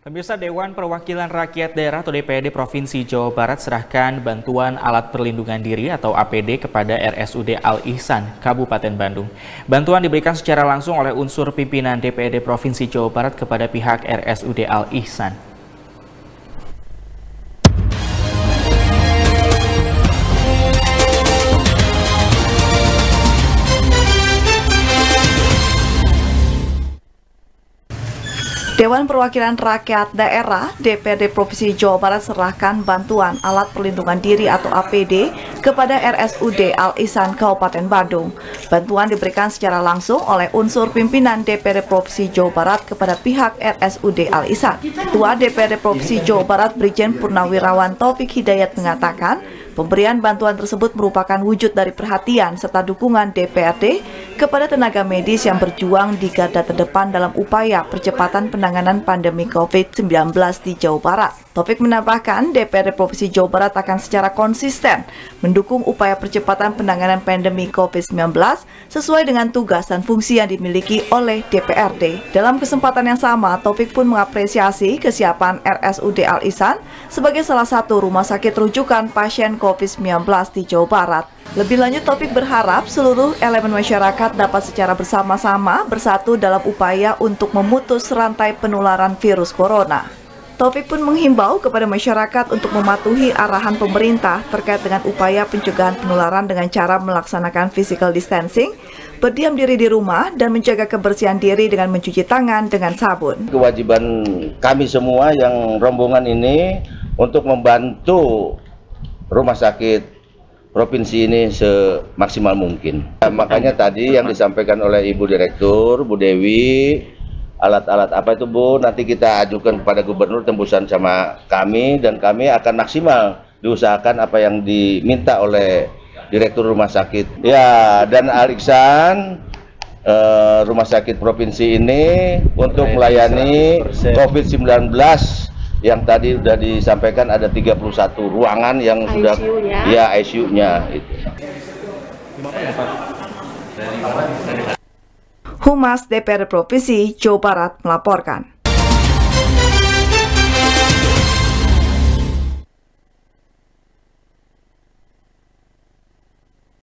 Pemirsa, Dewan Perwakilan Rakyat Daerah atau DPRD Provinsi Jawa Barat serahkan bantuan alat perlindungan diri atau APD kepada RSUD Al-Ihsan, Kabupaten Bandung. Bantuan diberikan secara langsung oleh unsur pimpinan DPRD Provinsi Jawa Barat kepada pihak RSUD Al-Ihsan. Dewan Perwakilan Rakyat Daerah DPRD Provinsi Jawa Barat serahkan bantuan alat perlindungan diri atau APD kepada RSUD Al-Ihsan Kabupaten Bandung. Bantuan diberikan secara langsung oleh unsur pimpinan DPRD Provinsi Jawa Barat kepada pihak RSUD Al-Ihsan. Ketua DPRD Provinsi Jawa Barat Brigjen Purnawirawan Taufik Hidayat mengatakan, pemberian bantuan tersebut merupakan wujud dari perhatian serta dukungan DPRD kepada tenaga medis yang berjuang di garda terdepan dalam upaya percepatan penanganan pandemi COVID-19 di Jawa Barat. Taufik menambahkan, DPRD Provinsi Jawa Barat akan secara konsisten mendukung upaya percepatan penanganan pandemi COVID-19 sesuai dengan tugas dan fungsi yang dimiliki oleh DPRD. Dalam kesempatan yang sama, Taufik pun mengapresiasi kesiapan RSUD Al-Ihsan sebagai salah satu rumah sakit rujukan pasien COVID-19 di Jawa Barat. Lebih lanjut, Taufik berharap seluruh elemen masyarakat dapat secara bersama-sama bersatu dalam upaya untuk memutus rantai penularan virus corona. Taufik pun menghimbau kepada masyarakat untuk mematuhi arahan pemerintah terkait dengan upaya pencegahan penularan dengan cara melaksanakan physical distancing, berdiam diri di rumah, dan menjaga kebersihan diri dengan mencuci tangan dengan sabun. Kewajiban kami semua yang rombongan ini untuk membantu rumah sakit provinsi ini semaksimal mungkin. Makanya tadi yang disampaikan oleh Ibu Direktur, Bu Dewi, alat-alat apa itu Bu, nanti kita ajukan kepada Gubernur tembusan sama kami, dan kami akan maksimal diusahakan apa yang diminta oleh Direktur Rumah Sakit. Ya, dan Al-Ihsan Rumah Sakit Provinsi ini untuk melayani COVID-19 yang tadi sudah disampaikan ada 31 ruangan yang sudah ICU-nya itu. Humas DPRD Provinsi Jawa Barat melaporkan.